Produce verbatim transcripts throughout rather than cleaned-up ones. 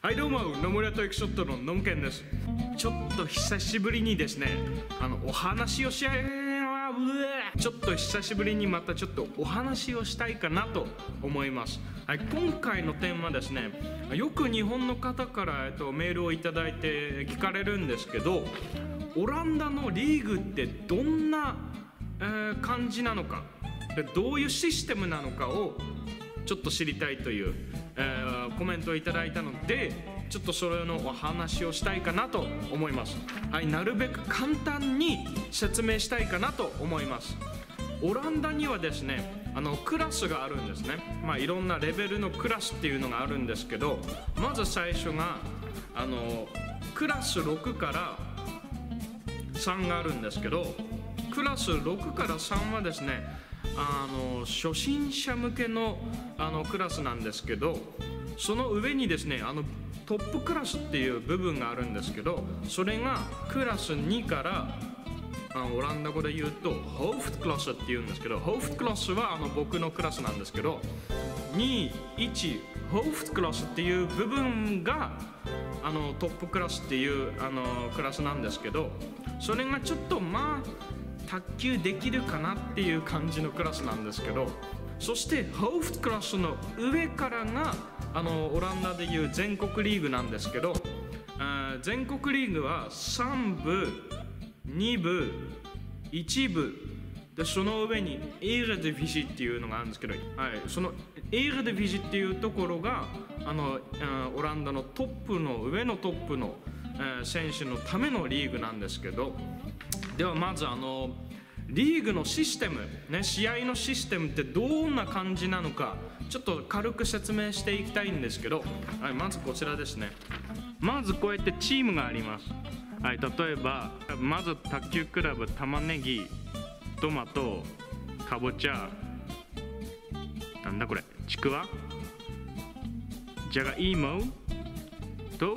はいどうも、野村とエクショットのノムケンです。ちょっと久しぶりにですね、あのお話をし合い、ちょっと久しぶりにまたちょっとお話をしたいかなと思います。はい、今回のテーマですね、よく日本の方から、えっと、メールをいただいて聞かれるんですけど、オランダのリーグってどんな、えー、感じなのか、でどういうシステムなのかをちょっと知りたいという、えー、コメントをいただいたので、ちょっとそれのお話をしたいかなと思います。はい、なるべく簡単に説明したいかなと思います。オランダにはですね、あのクラスがあるんですね。まあいろんなレベルのクラスっていうのがあるんですけど、まず最初があのクラスろくからさんがあるんですけど、クラスろくからさんはですね、あの初心者向けの、あのクラスなんですけど、その上にですね、あのトップクラスっていう部分があるんですけど、それがクラスにからあオランダ語で言うとホーフトクラスっていうんですけど、ホーフトクラスはあの僕のクラスなんですけど、に、いちホーフトクラスっていう部分があのトップクラスっていうあのクラスなんですけど、それがちょっとまあ卓球できるかなっていう感じのクラスなんですけど、そしてホーフトクラスの上からがあのオランダでいう全国リーグなんですけど、あ全国リーグはさんぶ、にぶ、いちぶで、その上にエーレディビジっていうのがあるんですけど、はい、そのエーレディビジっていうところがあのあオランダのトップの上のトップの、えー、選手のためのリーグなんですけど、ではまずあのリーグのシステム、ね、試合のシステムってどんな感じなのか、ちょっと軽く説明していきたいんですけど、はい、まずこちらですね。まずこうやってチームがあります。はい、例えばまず卓球クラブ玉ねぎ、トマト、かぼちゃ、なんだこれ、ちくわ、じゃがいもと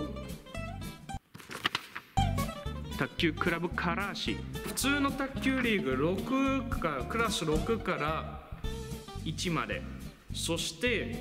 卓球クラブからし。普通の卓球リーグろくかクラスろくからいちまで、そして、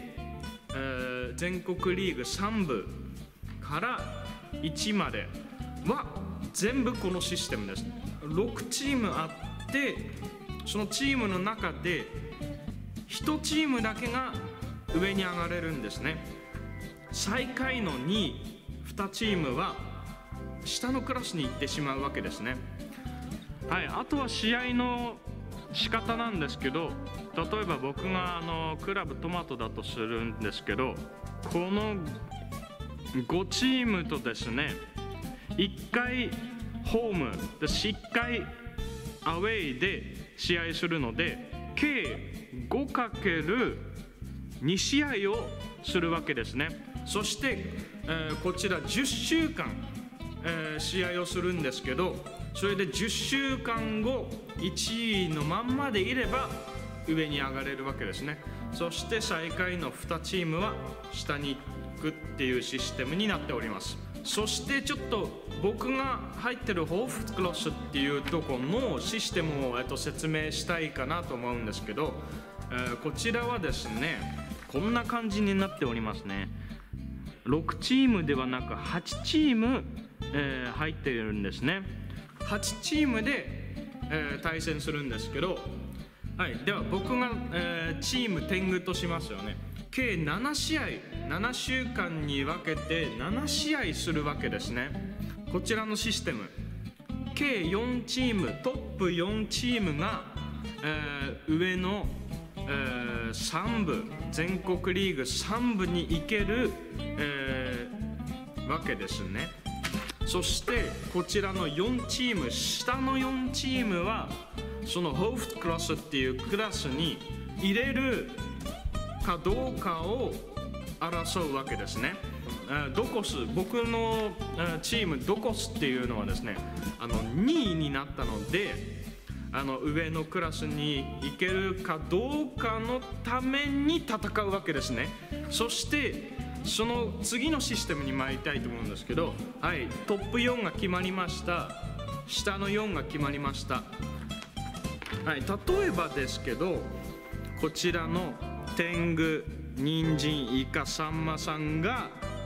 えー、全国リーグさんぶからいちまでは全部このシステムです。ろくチームあって、そのチームの中でいちチームだけが上に上がれるんですね。最下位のにい、にチームは下のクラスに行ってしまうわけですね。はい、あとは試合の仕方なんですけど、例えば僕があのクラブトマトだとするんですけど、このごチームとですね、いっかいホームでいっかいアウェイで試合するので、計 ごかけるに 試合をするわけですね。そして、えー、こちらじゅっしゅうかん、えー、試合をするんですけど、それでじゅっしゅうかんごいちいのまんまでいれば上に上がれるわけですね。そして最下位のにチームは下に行くっていうシステムになっております。そしてちょっと僕が入ってるホーフトクラスっていうところのシステムを、えっと、説明したいかなと思うんですけど、えー、こちらはですね、こんな感じになっておりますね。ろくチームではなくはちチーム、えー、入っているんですね。はちチームで、えー、対戦するんですけど、はい、では僕が、えー、チーム天狗としますよね。計ななしあい、ななしゅうかんに分けてななしあいするわけですね。こちらのシステム、計よんチーム、トップよんチームが、えー、上の、えー、さんぶ、全国リーグさんぶに行ける、えー、わけですね。そしてこちらのよんチーム、下のよんチームはそのホーフトクラスっていうクラスに入れるかどうかを争うわけですね。ドコス、僕のチームドコスっていうのはですね、あのにいになったので、あの上のクラスに行けるかどうかのために戦うわけですね。そしてその次のシステムに参りたいと思うんですけど、はい、トップよんが決まりました。下のよんが決まりました。はい、例えばですけど、こちらの天狗、人参、イカ、サンマさんが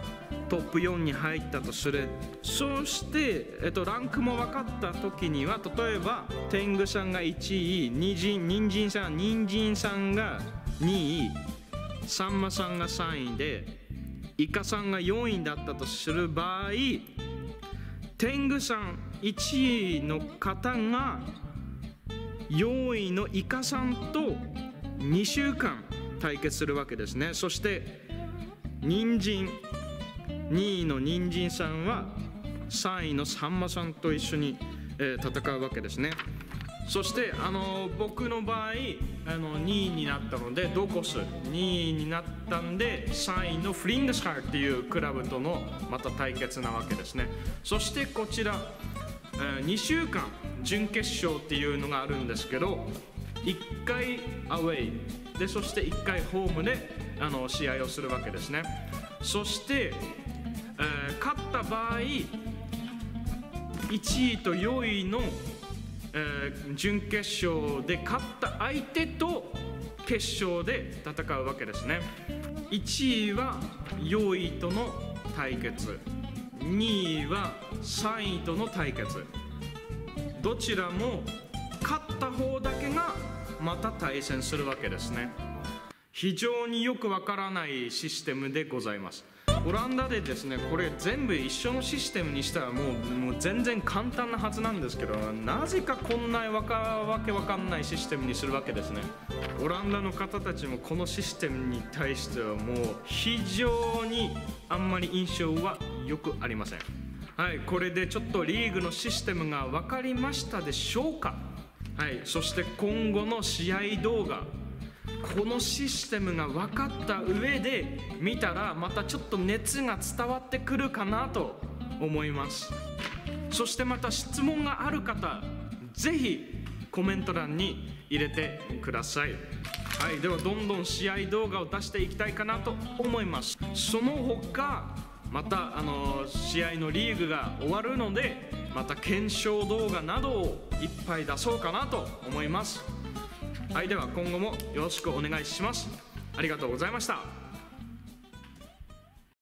トップよんに入ったとする。そして、えっと、ランクも分かった時には、例えば天狗さんがいちい、人参人参さん人参さんがにい、さんまさんがさんいでイカさんがよんいだったとする場合、天狗さんいちいの方がよんいのイカさんとにしゅうかん対決するわけですね。そして人参にいの人参さんはさんいのさんまさんと一緒に、えー、戦うわけですね。そしてあの僕の場合あのにいになったのでドコスにいになったんでさんいのフリンデスハーっていうクラブとのまた対決なわけですね。そしてこちら、えー、にしゅうかん準決勝っていうのがあるんですけど、いっかいアウェイで、そしていっかいホームであの試合をするわけですね。そして、えー、勝った場合いちいとよんいのえー、準決勝で勝った相手と決勝で戦うわけですね。いちいはよんいとの対決、にいはさんいとの対決、どちらも勝った方だけがまた対戦するわけですね。非常によくわからないシステムでございます。オランダでですね、これ全部一緒のシステムにしたらもう、もう全然簡単なはずなんですけど、なぜかこんなわかわけわかんないシステムにするわけですね。オランダの方たちもこのシステムに対してはもう非常にあんまり印象はよくありません。はい、これでちょっとリーグのシステムが分かりましたでしょうか。はい、そして今後の試合動画、このシステムが分かった上で見たらまたちょっと熱が伝わってくるかなと思います。そしてまた質問がある方、ぜひコメント欄に入れてください。はい、ではどんどん試合動画を出していきたいかなと思います。その他またあの試合のリーグが終わるので、また検証動画などをいっぱい出そうかなと思います。はい、では今後もよろしくお願いします。ありがとうございました。